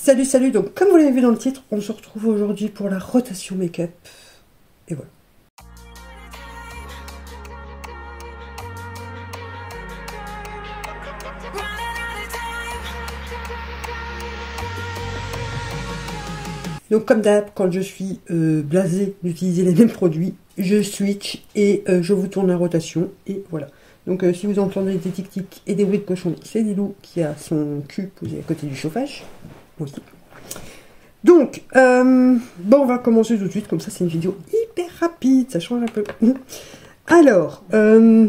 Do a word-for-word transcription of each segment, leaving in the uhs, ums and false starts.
Salut, salut, donc comme vous l'avez vu dans le titre, on se retrouve aujourd'hui pour la rotation make-up. Et voilà. Donc comme d'hab, quand je suis euh, blasée d'utiliser les mêmes produits, je switch et euh, je vous tourne la rotation. Et voilà. Donc euh, si vous entendez des tic-tic et des bruits de cochon, c'est Lilou qui a son cul posé à côté du chauffage. Oui. Donc, euh, bon, on va commencer tout de suite, comme ça c'est une vidéo hyper rapide, ça change un peu. Alors, euh,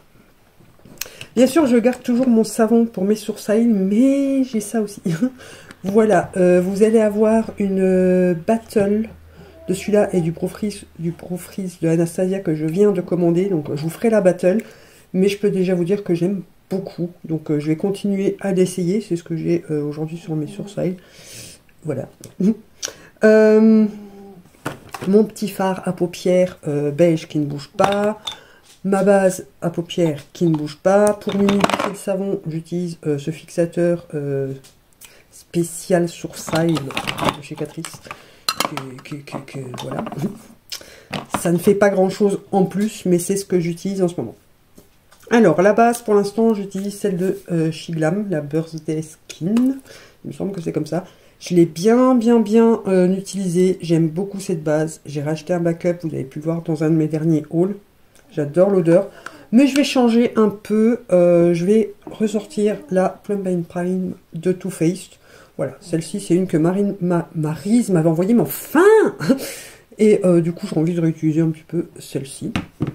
bien sûr je garde toujours mon savon pour mes sourcils, mais j'ai ça aussi. Voilà, euh, vous allez avoir une euh, battle de celui-là et du Pro Freeze, du Pro Freeze de Anastasia que je viens de commander, donc je vous ferai la battle, mais je peux déjà vous dire que j'aime beaucoup, donc euh, je vais continuer à l'essayer, c'est ce que j'ai euh, aujourd'hui sur mes sourcils. Voilà. Euh, mon petit phare à paupières euh, beige qui ne bouge pas. Ma base à paupières qui ne bouge pas. Pour m'unifier le savon, j'utilise euh, ce fixateur euh, spécial sourcil de chez Catrice. Que, que, que, que, voilà. Ça ne fait pas grand chose en plus, mais c'est ce que j'utilise en ce moment. Alors, la base, pour l'instant, j'utilise celle de euh, Shiglam, la Birthday Skin. Il me semble que c'est comme ça. Je l'ai bien, bien, bien euh, utilisé. J'aime beaucoup cette base. J'ai racheté un backup, vous avez pu voir dans un de mes derniers hauls. J'adore l'odeur. Mais je vais changer un peu. Euh, je vais ressortir la Plum Prime de Too Faced. Voilà, celle-ci, c'est une que Marine, ma, Maryse m'avait envoyée, mais enfin Et euh, du coup, j'ai envie de réutiliser un petit peu celle-ci.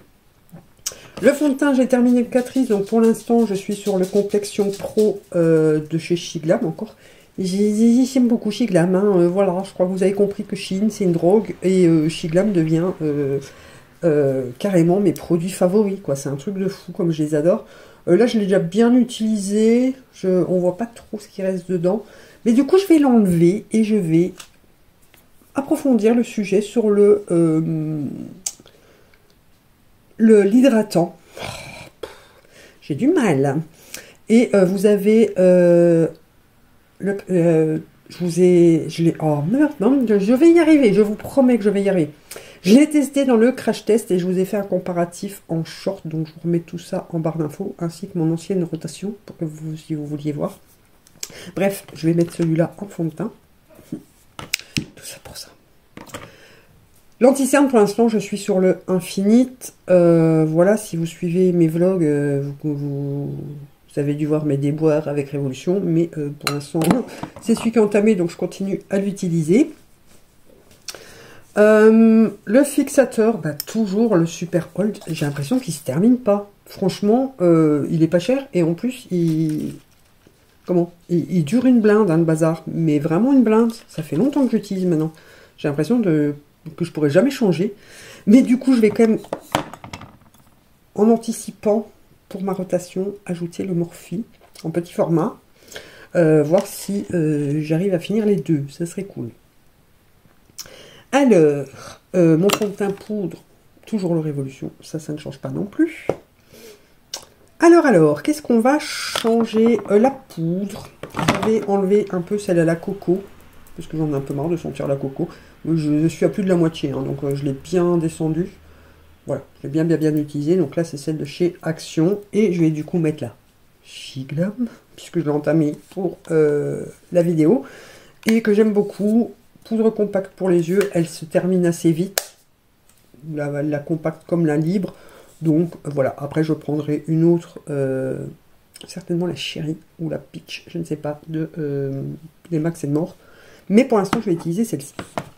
Le fond de teint, j'ai terminé le Catrice. Donc pour l'instant, je suis sur le Complexion Pro euh, de chez Shiglam encore. J'aime beaucoup Shiglam, hein. euh, voilà, je crois que vous avez compris que Shein c'est une drogue et euh, Shiglam devient euh, euh, carrément mes produits favoris, quoi. C'est un truc de fou comme je les adore. Euh, là je l'ai déjà bien utilisé, je, on voit pas trop ce qui reste dedans, mais du coup je vais l'enlever et je vais approfondir le sujet sur le euh, le l'hydratant. J'ai du mal. Et euh, vous avez euh, Le, euh, je vous ai, je l'ai, oh merde, non, je vais y arriver, je vous promets que je vais y arriver. Je l'ai testé dans le crash test et je vous ai fait un comparatif en short, donc je vous remets tout ça en barre d'infos, ainsi que mon ancienne rotation, pour que vous, si vous vouliez voir. Bref, je vais mettre celui-là en fond de teint. Tout ça pour ça. L'anti-cerne, pour l'instant, je suis sur le Infinite. Euh, voilà, si vous suivez mes vlogs, euh, vous... vous Vous avez dû voir mes déboires avec Révolution, mais euh, pour l'instant, c'est celui qui est entamé, donc je continue à l'utiliser. Euh, le fixateur, bah, toujours le Super Hold. J'ai l'impression qu'il ne se termine pas. Franchement, euh, il est pas cher, et en plus, il... Comment il, il dure une blinde, hein, le bazar. Mais vraiment une blinde. Ça fait longtemps que j'utilise maintenant. J'ai l'impression de... que je pourrais jamais changer. Mais du coup, je vais quand même, en anticipant... pour ma rotation, ajouter le Morphe en petit format, euh, voir si euh, j'arrive à finir les deux, ça serait cool. Alors, euh, mon fond de teint poudre, toujours le Révolution, ça, ça ne change pas non plus. Alors, alors, qu'est-ce qu'on va changer? euh, La poudre, je vais enlever un peu celle à la coco, parce que j'en ai un peu marre de sentir la coco. Je, je suis à plus de la moitié, hein, donc euh, je l'ai bien descendu. Voilà, je l'ai bien bien bien utilisé. Donc là, c'est celle de chez Action. Et je vais du coup mettre la Shiglam, puisque je l'ai entamé pour euh, la vidéo. Et que j'aime beaucoup. Poudre compacte pour les yeux. Elle se termine assez vite. La, la compacte comme la libre. Donc euh, voilà, après je prendrai une autre. Euh, certainement la Cherry ou la Peach. Je ne sais pas. De, euh, des Max and More. Mais pour l'instant, je vais utiliser celle-ci.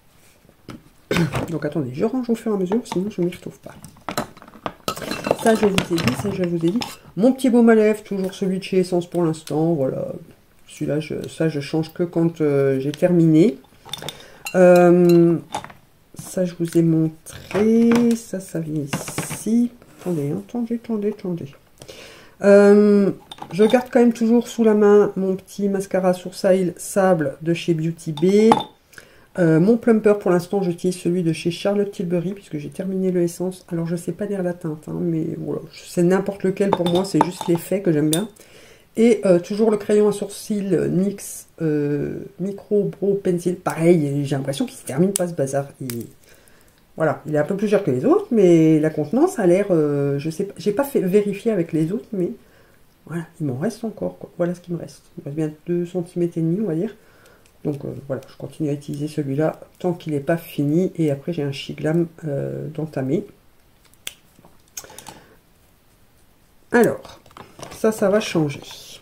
Donc attendez, je range au fur et à mesure, sinon je ne m'y retrouve pas. Ça je vous ai dit, ça je vous ai dit. Mon petit baume à lèvres, toujours celui de chez Essence pour l'instant. Voilà, celui-là, ça je change que quand euh, j'ai terminé. Euh, ça je vous ai montré, ça, ça vient ici. Attendez, attendez, attendez, attendez. Euh, je garde quand même toujours sous la main mon petit mascara sourcil sable de chez Beauty Bay. Euh, mon plumper, pour l'instant, j'utilise celui de chez Charlotte Tilbury, puisque j'ai terminé le Essence. Alors, je sais pas lire la teinte, hein, mais voilà, c'est n'importe lequel pour moi, c'est juste l'effet que j'aime bien. Et euh, toujours le crayon à sourcils N Y X euh, Micro Brow Pencil. Pareil, j'ai l'impression qu'il se termine pas ce bazar. Il... Voilà, il est un peu plus cher que les autres, mais la contenance a l'air... Euh, je sais pas, j'ai pas fait vérifier avec les autres, mais voilà, il m'en reste encore, quoi. Voilà ce qu'il me reste. Il me reste bien deux centimètres et demi, on va dire. Donc euh, voilà, je continue à utiliser celui-là tant qu'il n'est pas fini. Et après, j'ai un Shiglam euh, d'entamer. Alors, ça, ça va changer.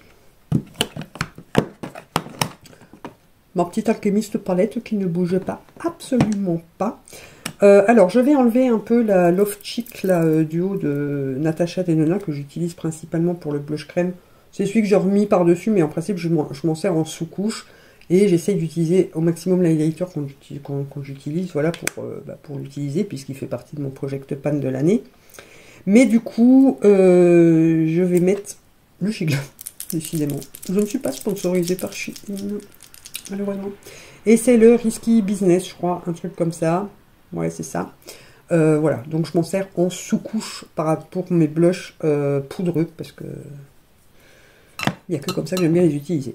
Ma petite alchimiste palette qui ne bouge pas, absolument pas. Euh, alors, je vais enlever un peu la Love Cheek là, euh, du haut de Natasha Denona que j'utilise principalement pour le blush crème. C'est celui que j'ai remis par-dessus, mais en principe, je m'en sers en sous-couche. Et j'essaye d'utiliser au maximum l'highlighter quand j'utilise, quand, quand j'utilise, voilà, pour, euh, bah, pour l'utiliser, puisqu'il fait partie de mon Project Pan de l'année. Mais du coup, euh, je vais mettre le Shiglam, décidément. Je ne suis pas sponsorisée par Shein, malheureusement. Et c'est le Risky Business, je crois, un truc comme ça. Ouais, c'est ça. Euh, voilà, donc je m'en sers en sous-couche pour mes blushs euh, poudreux, parce que il n'y a que comme ça que j'aime bien les utiliser.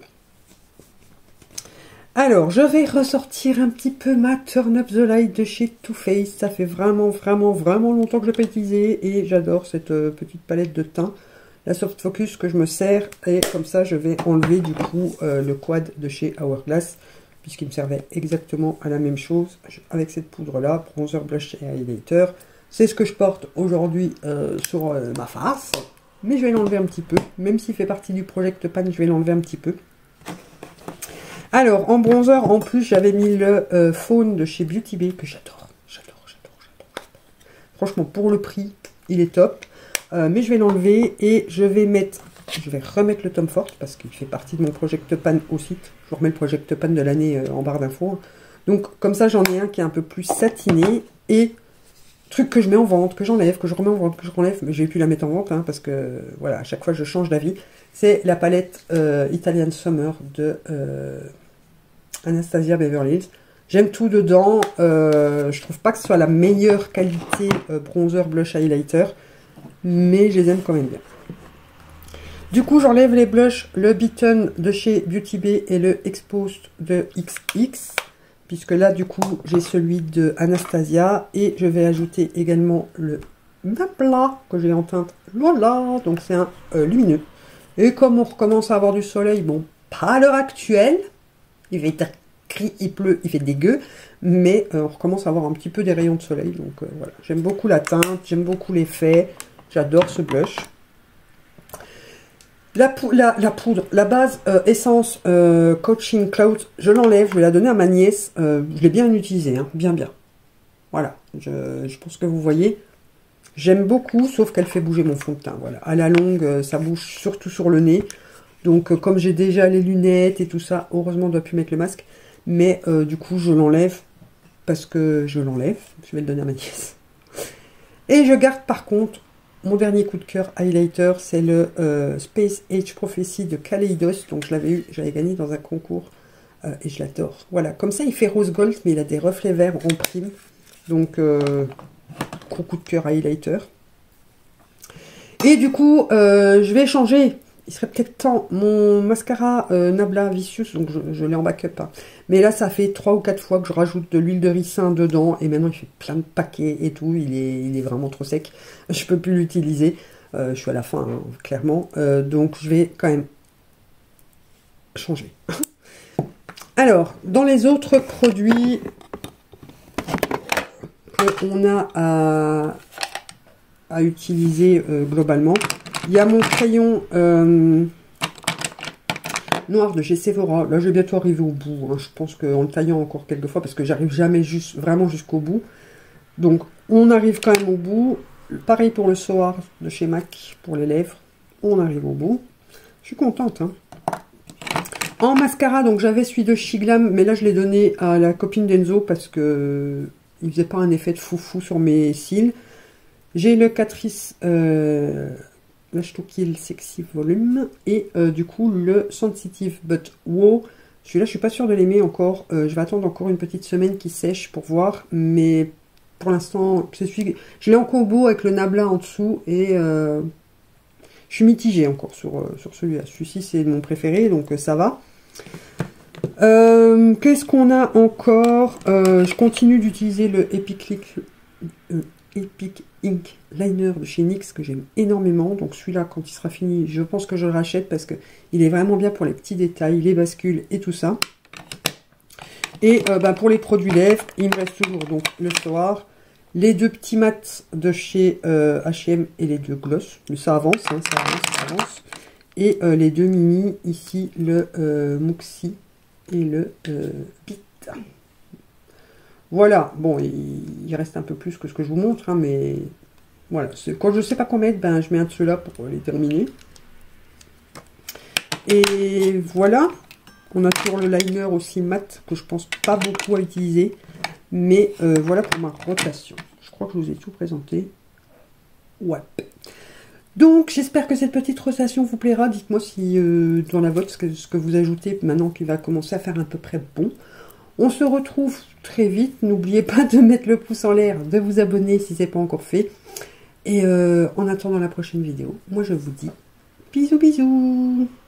Alors, je vais ressortir un petit peu ma Turn Up the Light de chez Too Faced. Ça fait vraiment, vraiment, vraiment longtemps que je l'ai pas utilisé et j'adore cette euh, petite palette de teint. La Soft Focus que je me sers et comme ça, je vais enlever du coup euh, le quad de chez Hourglass puisqu'il me servait exactement à la même chose avec cette poudre-là, bronzer, blush et highlighter. C'est ce que je porte aujourd'hui euh, sur euh, ma face, mais je vais l'enlever un petit peu. Même s'il fait partie du Project Pan, je vais l'enlever un petit peu. Alors, en bronzer, en plus, j'avais mis le euh, Fawn de chez Beauty Bay, que j'adore, j'adore, j'adore, j'adore. Franchement, pour le prix, il est top. Euh, mais je vais l'enlever et je vais mettre, je vais remettre le Tom Ford, parce qu'il fait partie de mon Project Pan aussi. Je remets le Project Pan de l'année euh, en barre d'infos. Donc, comme ça, j'en ai un qui est un peu plus satiné. Et, truc que je mets en vente, que j'enlève, que je remets en vente, que je renlève, mais je vais plus la mettre en vente, hein, parce que, voilà, à chaque fois, je change d'avis. C'est la palette euh, Italian Summer de... Euh, Anastasia Beverly Hills. J'aime tout dedans. Euh, je trouve pas que ce soit la meilleure qualité euh, bronzer, blush, highlighter. Mais je les aime quand même bien. Du coup, j'enlève les blushs, le Beaten de chez Beauty Bay et le Exposed de X X. Puisque là, du coup, j'ai celui de Anastasia. Et je vais ajouter également le Nabla que j'ai en teinte Lola. Donc, c'est un euh, lumineux. Et comme on recommence à avoir du soleil, bon, pas à l'heure actuelle. Il fait gris, il pleut, il fait dégueu, mais euh, on recommence à avoir un petit peu des rayons de soleil. Donc euh, voilà, j'aime beaucoup la teinte, j'aime beaucoup l'effet, j'adore ce blush. La, la, la poudre, la base euh, essence euh, Coaching Cloud, je l'enlève, je vais la donner à ma nièce. Euh, je l'ai bien utilisée, hein, bien bien. Voilà, je, je pense que vous voyez. J'aime beaucoup, sauf qu'elle fait bouger mon fond de teint. Voilà, à la longue, euh, ça bouge surtout sur le nez. Donc, euh, comme j'ai déjà les lunettes et tout ça, heureusement, on ne doit plus mettre le masque. Mais euh, du coup, je l'enlève parce que je l'enlève. Je vais le donner à ma nièce. Et je garde par contre mon dernier coup de cœur highlighter. C'est le euh, Space Age Prophecy de Kaleidos. Donc, je l'avais eu, j'avais gagné dans un concours euh, et je l'adore. Voilà, comme ça, il fait rose gold, mais il a des reflets verts en prime. Donc, euh, gros coup de cœur highlighter. Et du coup, euh, je vais changer. Il serait peut-être temps, mon mascara euh, Nabla Vicious, donc je, je l'ai en backup. Hein. Mais là, ça fait trois ou quatre fois que je rajoute de l'huile de ricin dedans. Et maintenant, il fait plein de paquets et tout. Il est, il est vraiment trop sec. Je peux plus l'utiliser. Euh, je suis à la fin, hein, clairement. Euh, donc, je vais quand même changer. Alors, dans les autres produits qu'on a à, à utiliser euh, globalement, il y a mon crayon euh, noir de chez Sephora. Là, je vais bientôt arriver au bout. Hein. Je pense qu'en le taillant encore quelques fois, parce que j'arrive jamais juste, vraiment jusqu'au bout. Donc, on arrive quand même au bout. Pareil pour le Soar de chez MAC, pour les lèvres. On arrive au bout. Je suis contente. Hein. En mascara, donc j'avais celui de Shiglam, mais là, je l'ai donné à la copine d'Enzo, parce que il faisait pas un effet de foufou sur mes cils. J'ai le Catrice... Euh, Lash to Kill Sexy Volume et euh, du coup le Sensitive But Wow. Celui-là, je suis pas sûre de l'aimer encore. Euh, je vais attendre encore une petite semaine qui sèche pour voir. Mais pour l'instant, c'est celui je l'ai en combo avec le Nabla en dessous et euh, je Je suis mitigée encore sur, euh, sur celui-là. Celui-ci, c'est mon préféré, donc euh, ça va. Euh, Qu'est-ce qu'on a encore? euh, Je continue d'utiliser le Epic, euh, Epic Ink Liner de chez N Y X, que j'aime énormément. Donc celui-là, quand il sera fini, je pense que je le rachète, parce que il est vraiment bien pour les petits détails, les bascules et tout ça. Et euh, bah, pour les produits lèvres, il me reste toujours donc le soir, les deux petits mats de chez euh, H et M et les deux gloss. Mais ça avance, hein, ça avance, ça avance. Et euh, les deux mini, ici, le euh, Muxi et le euh, Pit. Voilà, bon, il, il reste un peu plus que ce que je vous montre, hein, mais voilà. Quand je ne sais pas quoi mettre, ben, je mets un de ceux-là pour les terminer. Et voilà. On a toujours le liner aussi mat, que je pense pas beaucoup à utiliser. Mais euh, voilà pour ma rotation. Je crois que je vous ai tout présenté. Ouais. Donc, j'espère que cette petite rotation vous plaira. Dites-moi si euh, dans la vôtre, ce que, ce que vous ajoutez maintenant qu'il va commencer à faire à peu près bon. On se retrouve très vite. N'oubliez pas de mettre le pouce en l'air, de vous abonner si ce n'est pas encore fait. Et euh, en attendant la prochaine vidéo, moi je vous dis bisous bisous.